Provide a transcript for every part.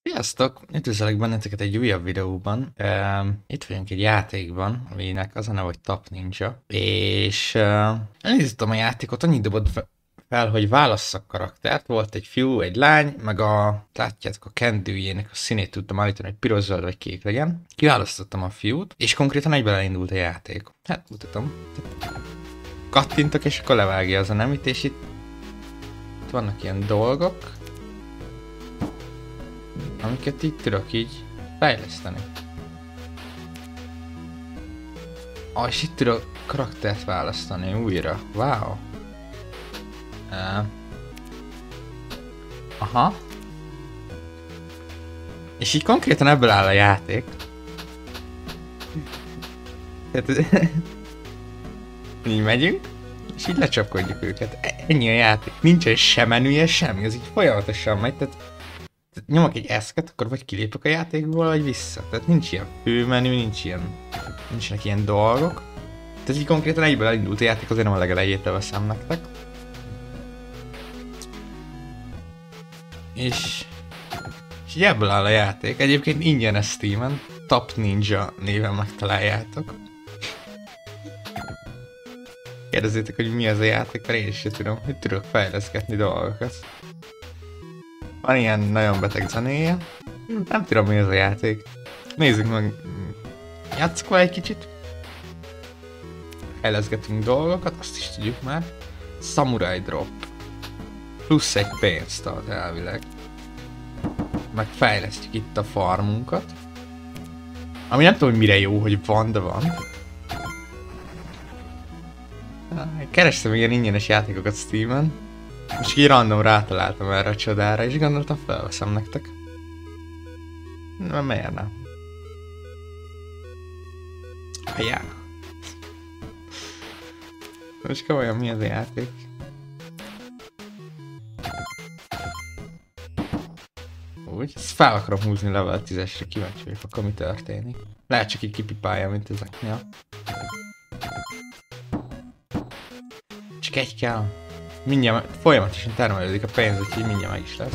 Sziasztok! Üdvözlök benneteket egy újabb videóban. Itt vagyunk egy játékban, aminek az a neve, hogy Top Ninja. És elindítottam a játékot, annyit dobott fel, hogy válasszak karaktert. Volt egy fiú, egy lány, meg látjátok, a kendőjének a színét tudtam állítani, hogy piros, zöld vagy kék legyen. Kiválasztottam a fiút, és konkrétan egyben elindult a játék. Hát mutatom. Kattintok, és akkor levágja az a nemit, és itt vannak ilyen dolgok, amiket így tudok így fejleszteni. És itt tudok karaktert választani újra. Wow. Aha. És így konkrétan ebből áll a játék. Így megyünk, és így lecsapkodjuk őket. Ennyi a játék. Nincsen sem menüje, semmi. Ez így folyamatosan megy, tehát nyomok egy eszket, akkor vagy kilépek a játékból, vagy vissza. Tehát nincs ilyen főmenü, nincsenek ilyen dolgok. Tehát így konkrétan egyből elindult a játék, azért nem a legelejétől veszem nektek. És így ebből áll a játék. Egyébként ingyenes Steamen, Top Ninja néven megtaláljátok. Kérdezzétek, hogy mi az a játék, mert én is tudom, hogy tudok fejleszgetni dolgokat. Van ilyen nagyon beteg zenéje. Nem tudom, mi az a játék. Nézzük meg. Játsszuk vele egy kicsit. Fejleszgetünk dolgokat, azt is tudjuk már. Samurai Drop. Plusz egy pénzt ad elvileg. Meg fejlesztjük itt a farmunkat. Ami nem tudom, hogy mire jó, hogy van, de van. Kerestem ilyen ingyenes játékokat Steamen. És így random rátaláltam erre a csodára, és gondoltam, felveszem nektek. Miért nem? Ja. Most komolyan, mi az a játék? Úgy, ezt fel akarom húzni level 10-esre, kíváncsi vagyok, akkor mi történik. Lehet csak így kipipálja, mint ezeknél. Csak egy kell. Mindjárt folyamatosan termelődik a pénz, úgyhogy mindjárt meg is lesz.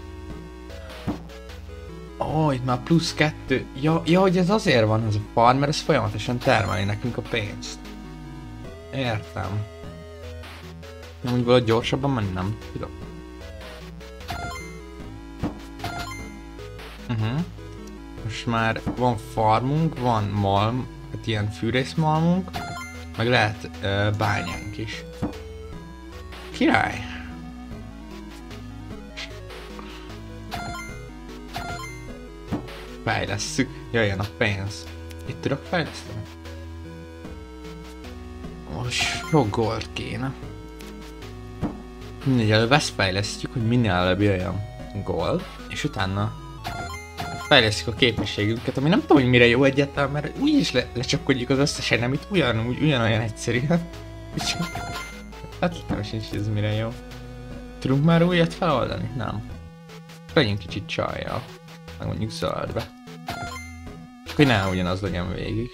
Itt már plusz 2. Ja, hogy ez azért van ez a farm, mert ez folyamatosan termeli nekünk a pénzt. Értem. Nem úgy valahogy gyorsabban menni, nem tudom. Most már van farmunk, van malm, hát ilyen fűrészmalmunk, meg lehet bányánk is. Király! Fejlesszük, jöjjön a pénz. Itt tudok fejleszteni? Most sok gold kéne. Mindegy, előbb ezt fejlesztjük, hogy minél előbb jöjjön gold, és utána fejlesztjük a képességünket, ami nem tudom, hogy mire jó egyáltalán, mert úgyis lecsapkodjuk az összes enemit, ugyanolyan egyszerűen. Hát nem sincs, ez mire jó. Tudunk már újat feloldani? Nem. Legyünk kicsit csajjal. Meg mondjuk zöldbe. Csak hogy ne ugyanaz legyen végig.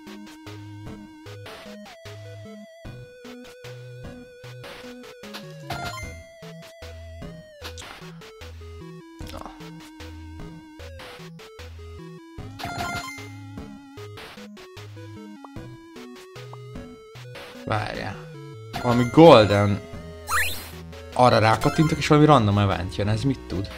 Várjál. Valami golden. Arra rákattintok, és valami random event jön, ez mit tud?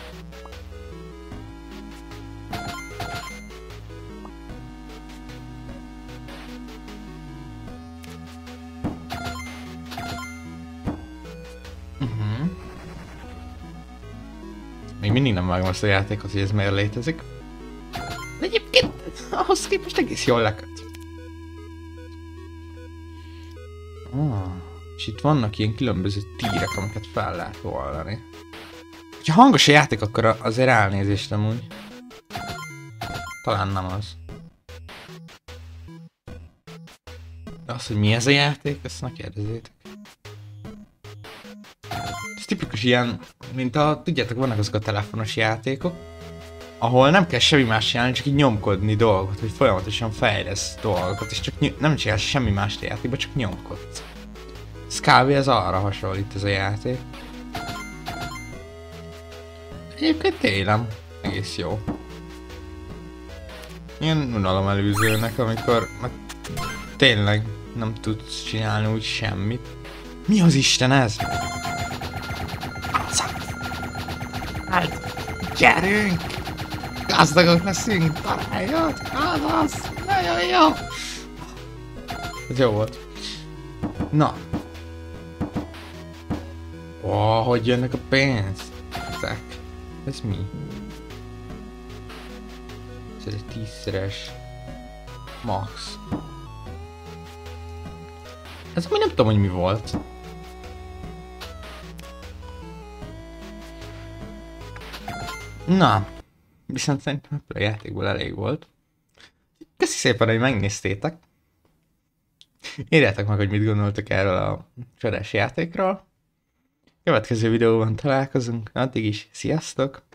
Még mindig nem vágom azt a játékot, hogy ez miért létezik. De egyébként ahhoz képest egész jól leköt. És itt vannak ilyen különböző tírek, amiket fel lehet oldani. Ha hangos a játék, akkor azért elnézést amúgy. Talán nem az. De az, hogy mi ez a játék, ezt ne kérdezzétek. Ez tipikus ilyen, mint tudjátok, vannak azok a telefonos játékok, ahol nem kell semmi más csinálni, csak így nyomkodni dolgot, hogy folyamatosan fejlesz dolgokat, és csak nem csinálsz semmi más a játékban, csak nyomkodsz. Ez kb. Ez arra hasonlít ez a játék. Egyébként tényleg. egész jó. Ilyen unalom előzőnek, amikor meg tényleg nem tudsz csinálni úgy semmit. Mi az Isten ez? Hát, gyerünk! Gazdagok leszünk, találjon! Az! Nagyon jó! Ez jó volt. Na. Ó, hogy jönnek a pénzek? Ez mi? Ez egy 10-szeres max. Ez mi nem tudom, hogy mi volt. Na, viszont szerintem a játékból elég volt. Köszi szépen, hogy megnéztétek. Írjátok meg, hogy mit gondoltok erről a csodás játékról. Következő videóban találkozunk, addig is sziasztok!